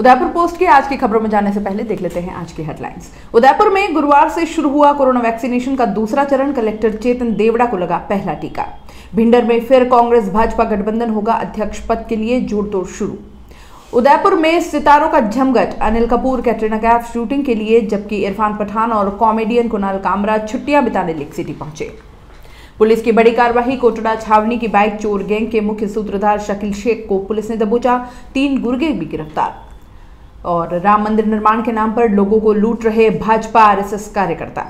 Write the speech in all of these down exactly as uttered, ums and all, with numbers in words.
Udaipur post की आज की खबरों में जाने से पहले देख लेते हैं आज की हेडलाइंस। उदयपुर में गुरुवार से शुरू हुआ कोरोना वैक्सीनेशन का दूसरा चरण। कलेक्टर चेतन देवड़ा को लगा पहला टीका। भिंडर में फिर कांग्रेस भाजपा गठबंधन होगा अध्यक्ष पद के लिए जोड़तोड़ शुरू। उदयपुर में सितारों का जमघट। अनिल कपूर कैटरीना कैफ शूटिंग के लिए, जबकि इरफान पठान और कॉमेडियन कुणाल कामरा छुट्टियां बिताने लेक सिटी पहुंचे। पुलिस की बड़ी कार्रवाई। कोटड़ा छावनी की बाइक चोर गैंग के मुख्य सूत्रधार शकील शेख को पुलिस ने दबोचा। तीन गुर्गे भी गिरफ्तार। और राम मंदिर निर्माण के नाम पर लोगों को लूट रहे भाजपा आरएसएस कार्यकर्ता।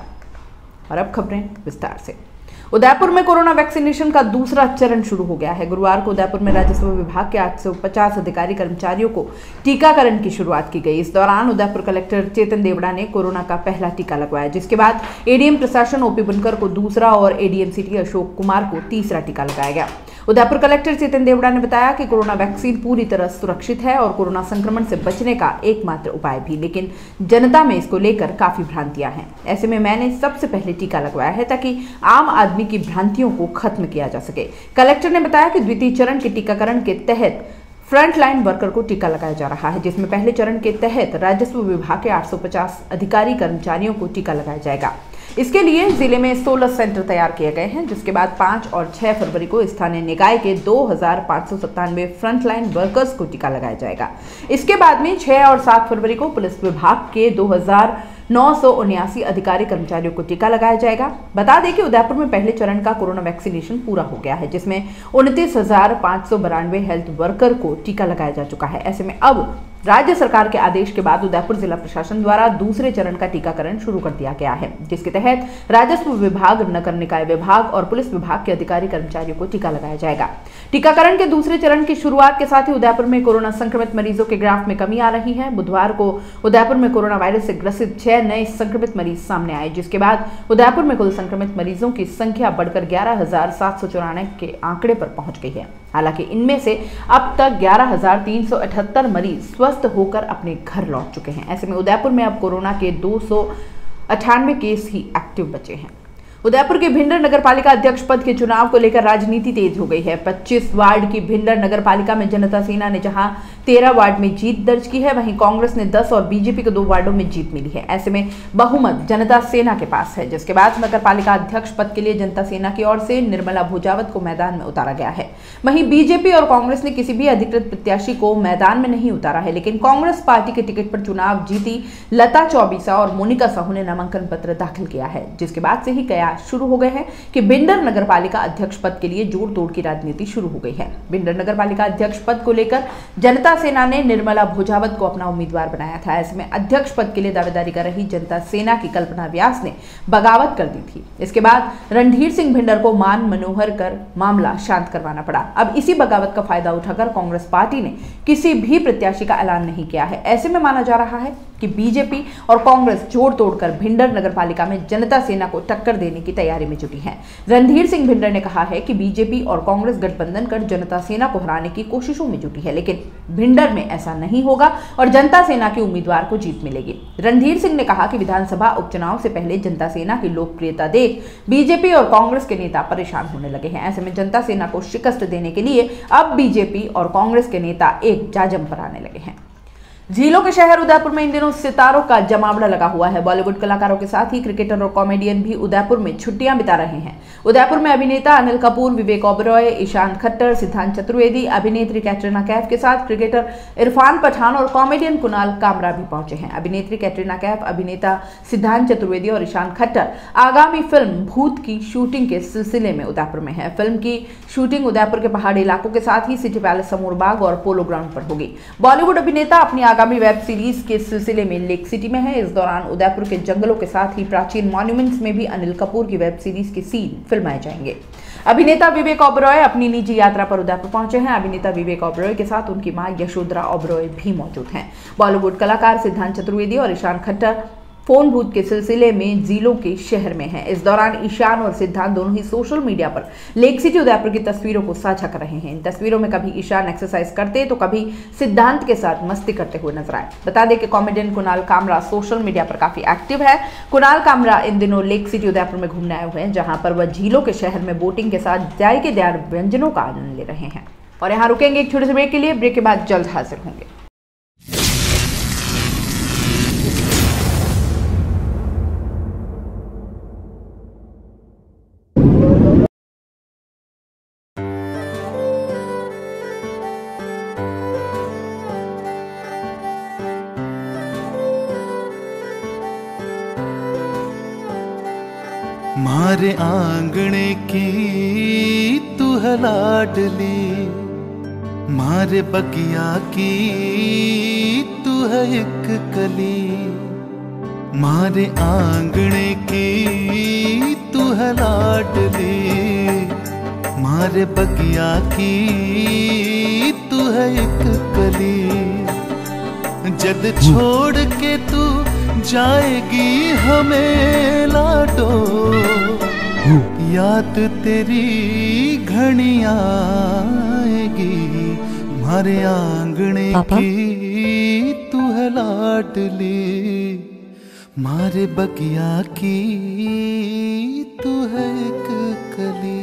और अब खबरें विस्तार से। उदयपुर में कोरोना वैक्सीनेशन का दूसरा चरण शुरू हो गया है। गुरुवार को उदयपुर में राजस्व विभाग के आठ सौ पचास अधिकारी कर्मचारियों को टीकाकरण की शुरुआत की गई। इस दौरान उदयपुर कलेक्टर चेतन देवड़ा ने कोरोना का पहला टीका लगवाया, जिसके बाद एडीएम प्रशासन ओपी बुनकर को दूसरा और एडीएम सिटी अशोक कुमार को तीसरा टीका लगाया गया। उदयपुर कलेक्टर चेतन देवड़ा ने बताया कि कोरोना वैक्सीन पूरी तरह सुरक्षित है और कोरोना संक्रमण से बचने का एकमात्र उपाय भी, लेकिन जनता में इसको लेकर काफी भ्रांतियां हैं। ऐसे में मैंने सबसे पहले टीका लगवाया है ताकि आम आदमी की भ्रांतियों को खत्म किया जा सके। कलेक्टर ने बताया कि द्वितीय चरण के टीकाकरण के तहत फ्रंट लाइन वर्कर को टीका लगाया जा रहा है, जिसमें पहले चरण के तहत राजस्व विभाग के आठ सौ पचास अधिकारी कर्मचारियों को टीका लगाया जाएगा। इसके लिए जिले में सोलह सेंटर तैयार किए गए हैं, जिसके बाद पाँच और छह फरवरी को स्थानीय निकाय के दो हजार पाँच सौ सत्तानवे फ्रंटलाइन वर्कर्स को टीका लगाया जाएगा। इसके बाद में छह और सात फरवरी को पुलिस विभाग के दो हजार नौ सौ उन्यासी अधिकारी कर्मचारियों को टीका लगाया जाएगा। बता दें कि उदयपुर में पहले चरण का कोरोना वैक्सीनेशन पूरा हो गया है, जिसमें उनतीस हजार पाँच सौ बानवे हेल्थ वर्कर को टीका लगाया जा चुका है। ऐसे में अब राज्य सरकार के आदेश के बाद उदयपुर जिला प्रशासन द्वारा दूसरे चरण का टीकाकरण शुरू कर दिया गया है, जिसके तहत राजस्व विभाग, नगर निकाय विभाग और पुलिस विभाग के अधिकारी कर्मचारियों को टीका लगाया जाएगा। टीकाकरण के दूसरे चरण की शुरुआत के साथ ही उदयपुर में कोरोना संक्रमित मरीजों के ग्राफ में कमी आ रही है। बुधवार को उदयपुर में कोरोना वायरस से ग्रसित छह नए संक्रमित मरीज सामने आए, जिसके बाद उदयपुर में कुल संक्रमित मरीजों की संख्या बढ़कर ग्यारह हजार सात सौ चौरानवे के आंकड़े पर पहुंच गई है। हालांकि इनमें से अब तक ग्यारह हजार तीन सौ अठहत्तर मरीज स्वस्थ होकर अपने घर लौट चुके हैं। ऐसे में उदयपुर में अब कोरोना के दो सौ अठानवे केस ही एक्टिव बचे हैं। उदयपुर के भिंडर नगरपालिका अध्यक्ष पद के चुनाव को लेकर राजनीति तेज हो गई है। पच्चीस वार्ड की भिंडर नगरपालिका में जनता सेना ने जहां तेरह वार्ड में जीत दर्ज की है, वहीं कांग्रेस ने दस और बीजेपी को दो वार्डों में जीत मिली है। ऐसे में बहुमत जनता सेना के पास है, जिसके बाद नगरपालिका अध्यक्ष पद के लिए जनता सेना की ओर से निर्मला भोजावत को मैदान में उतारा गया है। वहीं बीजेपी और कांग्रेस ने किसी भी अधिकृत प्रत्याशी को मैदान में नहीं उतारा है, लेकिन कांग्रेस पार्टी के टिकट पर चुनाव जीती लता चौबीसा और मोनिका साहू ने नामांकन पत्र दाखिल किया है, जिसके बाद से ही कयास शुरू हो गए हैं कि भिंडर नगरपालिका अध्यक्ष पद के लिए जोड़ तोड़ की राजनीति शुरू हो गई है। भिंडर नगरपालिका अध्यक्ष पद को लेकर जनता सेना ने निर्मला भोजावत को अपना उम्मीदवार बनाया था। ऐसे में अध्यक्ष पद के लिए दावेदारी कर रही जनता सेना की कल्पना व्यास ने बगावत कर दी थी। इसके बाद रणधीर सिंह भिंडर को मान मनोहर कर मामला शांत करवाना पड़ा। अब इसी बगावत का फायदा उठाकर कांग्रेस पार्टी ने किसी भी प्रत्याशी का ऐलान नहीं किया है। ऐसे में माना जा रहा है कि बीजेपी और कांग्रेस जोड़ तोड़कर भिंडर नगरपालिका में जनता सेना को टक्कर देने की तैयारी में जुटी है। रणधीर सिंह भिंडर ने कहा है कि बीजेपी और कांग्रेस गठबंधन कर जनता सेना को हराने की कोशिशों में जुटी है, लेकिन भिंडर में ऐसा नहीं होगा और जनता सेना के उम्मीदवार को जीत मिलेगी। रणधीर सिंह ने कहा कि विधानसभा उपचुनाव से पहले जनता सेना की लोकप्रियता देख बीजेपी और कांग्रेस के नेता परेशान होने लगे हैं। ऐसे में जनता सेना को शिकस्त देने के लिए अब बीजेपी और कांग्रेस के नेता एक जाजम पर आने लगे हैं। झीलों के शहर उदयपुर में इन दिनों सितारों का जमावड़ा लगा हुआ है। बॉलीवुड कलाकारों के साथ ही क्रिकेटर और कॉमेडियन भी उदयपुर में छुट्टियां बिता रहे हैं। उदयपुर में अभिनेता अनिल कपूर, विवेक ओबरॉय, ईशान खट्टर, सिद्धांत चतुर्वेदी, अभिनेत्री कैटरीना कैफ के साथ क्रिकेटर इरफान पठान और कॉमेडियन कुणाल कामरा भी पहुंचे हैं। अभिनेत्री कैटरीना कैफ, अभिनेता सिद्धांत चतुर्वेदी और ईशान खट्टर आगामी फिल्म भूत की शूटिंग के सिलसिले में उदयपुर में है। फिल्म की शूटिंग उदयपुर के पहाड़ी इलाकों के साथ ही सिटी पैलेस, समूर बाग और पोलो ग्राउंड पर होगी। बॉलीवुड अभिनेता अपनी आगामी वेब सीरीज के सिलसिले में लेक सिटी में है। इस दौरान उदयपुर के जंगलों के साथ ही प्राचीन मॉन्यूमेंट्स में भी अनिल कपूर की वेब सीरीज के सीन फिल्माए जाएंगे। अभिनेता विवेक ओबरॉय अपनी निजी यात्रा पर उदयपुर पहुंचे हैं। अभिनेता विवेक ओबरॉय के साथ उनकी मां यशोधरा ओबरॉय भी मौजूद हैं। बॉलीवुड कलाकार सिद्धांत चतुर्वेदी और ईशान खट्टर फोन बूथ के सिलसिले में जिलों के शहर में है। इस दौरान ईशान और सिद्धांत दोनों ही सोशल मीडिया पर लेक सिटी उदयपुर की तस्वीरों को साझा कर रहे हैं। इन तस्वीरों में कभी ईशान एक्सरसाइज करते तो कभी सिद्धांत के साथ मस्ती करते हुए नजर आए। बता दें कि comedian Kunal Kamra social media पर काफी एक्टिव है। कुणाल कामरा इन दिनों लेक सिटी उदयपुर में घूमने आए हुए हैं, जहां पर वह झीलों के शहर में बोटिंग के साथ जायकेदार व्यंजनों का आनंद ले रहे हैं। और यहाँ रुकेंगे एक छोटे से ब्रेक के लिए। ब्रेक के बाद जल्द हाजिर होंगे। मारे आंगणे की तू है लाडली, मारे बगिया की तू है एक कली, मारे आंगणे की तू है लाडली, मारे बगिया की तू है एक कली। जद छोड़ के तू जाएगी हमें लाडो, याद तेरी घनी आएगी, मारे आंगणे की तू है लाडली, मारे बगिया की तू है एक कली।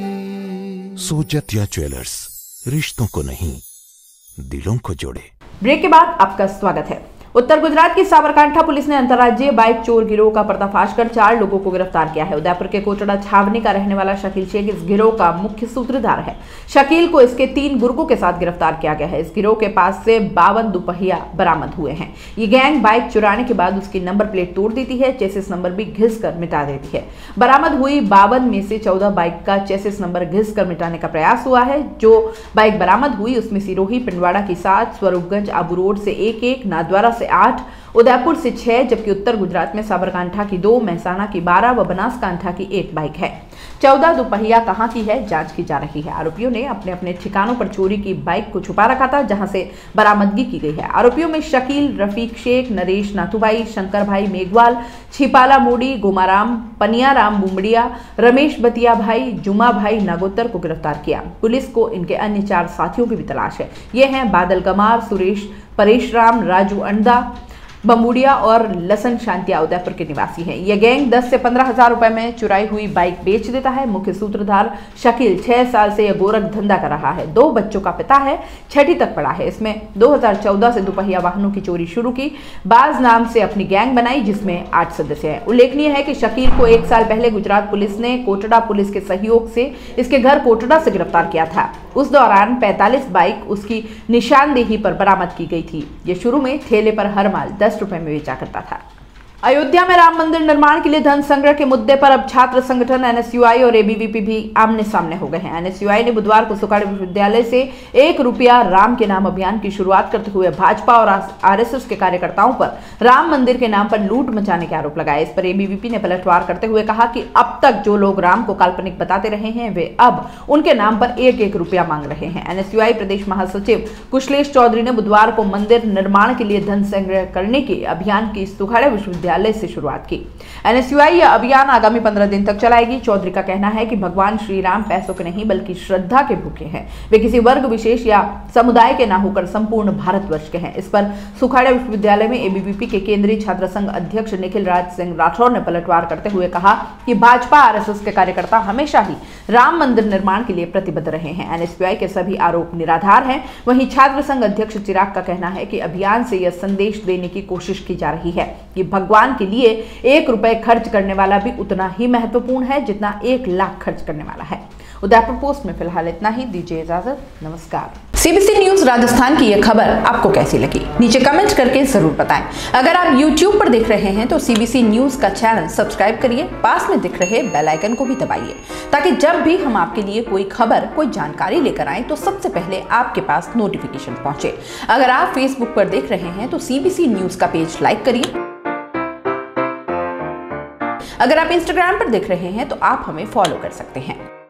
सोजतिया ज्वेलर्स, रिश्तों को नहीं दिलों को जोड़े। ब्रेक के बाद आपका स्वागत है। उत्तर गुजरात की साबरकांठा पुलिस ने अंतर्राज्यीय बाइक चोर गिरोह का पर्दाफाश कर चार लोगों को गिरफ्तार किया है। उदयपुर के कोटड़ा छावनी का रहने वाला शकील शेख इस गिरोह का मुख्य सूत्रधार है। शकील को इसके तीन गुर्गों के साथ गिरफ्तार किया गया है। इस गिरोह के पास से बावन दुपहिया बरामद हुए हैं। ये गैंग बाइक चुराने के बाद उसकी नंबर प्लेट तोड़ देती है, चेसिस नंबर भी घिस कर मिटा देती है। बरामद हुई बावन में से चौदह बाइक का चेसिस नंबर घिस कर मिटाने का प्रयास हुआ है। जो बाइक बरामद हुई उसमें सिरोही पिंडवाड़ा की सात, स्वरूपगंज आबू रोड से एक एक, नाथद्वारा से आठ, उदयपुर से छह, जबकि उत्तर गुजरात में साबरकांठा की दो, महसाणा की बारह व बनासकांठा की एक बाइक है। चौदह दुपहिया कहां की है, जांच की जा रही है। आरोपियों ने अपने अपने ठिकानों पर चोरी की बाइक को छुपा रखा था, जहां से बरामदगी की गई है। आरोपियों में शकील, रफीक शेख, नरेश नाथुभाई, शंकर भाई मेघवाल, छिपाला मोड़ी, गोमाराम, पनियाराम बुमड़िया, रमेश बतिया भाई, जुमा भाई नागोतर को गिरफ्तार किया। पुलिस को इनके अन्य चार साथियों की भी तलाश है। ये हैं बादल गमार, सुरेश परेशराम, राजू अंडा बमुड़िया और लसन शांतिया उदयपुर के निवासी हैं। यह गैंग दस से पंद्रह हजार रुपए में चुराई हुई बाइक बेच देता है। मुख्य सूत्रधार शकील छह साल से यह गोरख धंधा कर रहा है। दो बच्चों का पिता है, छठी तक पढ़ा है। इसमें दो हज़ार चौदह से दुपहिया वाहनों की चोरी शुरू की। बाज नाम से अपनी गैंग बनाई, जिसमें आठ सदस्य हैं। उल्लेखनीय है कि शकील को एक साल पहले गुजरात पुलिस ने कोटड़ा पुलिस के सहयोग से इसके घर कोटड़ा से गिरफ्तार किया था। उस दौरान पैंतालीस बाइक उसकी निशानदेही पर बरामद की गई थी। यह शुरू में ठेले पर हर माल दस रुपए में बेचा करता था। अयोध्या में राम मंदिर निर्माण के लिए धन संग्रह के मुद्दे पर अब छात्र संगठन एन एस यू आई और ए बी वी पी भी आमने सामने हो गए हैं। एन एस यू आई ने बुधवार को सुखाड़ी विश्वविद्यालय से एक रुपया राम के नाम अभियान की शुरुआत करते हुए भाजपा और आर एस एस के कार्यकर्ताओं पर राम मंदिर के नाम पर लूट मचाने के आरोप लगाए। इस पर ए बी वी पी ने पलटवार करते हुए कहा कि अब तक जो लोग राम को काल्पनिक बताते रहे हैं, वे अब उनके नाम पर एक एक रुपया मांग रहे हैं। एन एस यू आई प्रदेश महासचिव कुशलेश चौधरी ने बुधवार को मंदिर निर्माण के लिए धन संग्रह करने के अभियान की सुखाड़ी विश्वविद्यालय से शुरुआत की। एन एस यू आई यह अभियान आगामी पंद्रह दिन तक चलाएगी। चौधरी का कहना है कि भगवान श्री राम पैसों के नहीं बल्कि श्रद्धा के भूखे हैं। वे किसी वर्ग विशेष या समुदाय के ना होकर संपूर्ण भारतवर्ष के हैं। इस पर सुखाड़ी विश्वविद्यालय में ए बी वी पी के केंद्रीय छात्र संघ अध्यक्ष निखिल राज सिंह राठौर ने पलटवार करते हुए कहा कि भाजपा आर एस एस के कार्यकर्ता हमेशा ही राम मंदिर निर्माण के लिए प्रतिबद्ध रहे हैं। एन एस यू आई के सभी आरोप निराधार हैं। वहीं छात्र संघ अध्यक्ष चिराग का कहना है कि अभियान से यह संदेश देने की कोशिश की जा रही है कि भगवान के लिए एक रुपए खर्च करने वाला भी उतना ही महत्वपूर्ण है जितना एक लाख खर्च करने वाला है। उदयपुर पोस्ट में फिलहाल इतना ही। दीजिए इजाजत, नमस्कार। C B C news Rajasthan की यह खबर आपको कैसी लगी, नीचे कमेंट करके जरूर बताएं। अगर आप यूट्यूब पर देख रहे हैं तो सी बी सी न्यूज का चैनल सब्सक्राइब करिए, पास में दिख रहे बेल आइकन को भी दबाइए, ताकि जब भी हम आपके लिए कोई खबर, कोई जानकारी लेकर आए तो सबसे पहले आपके पास नोटिफिकेशन पहुंचे। अगर आप फेसबुक पर देख रहे हैं तो सी बी सी न्यूज का पेज लाइक करिए। अगर आप इंस्टाग्राम पर देख रहे हैं तो आप हमें फॉलो कर सकते हैं।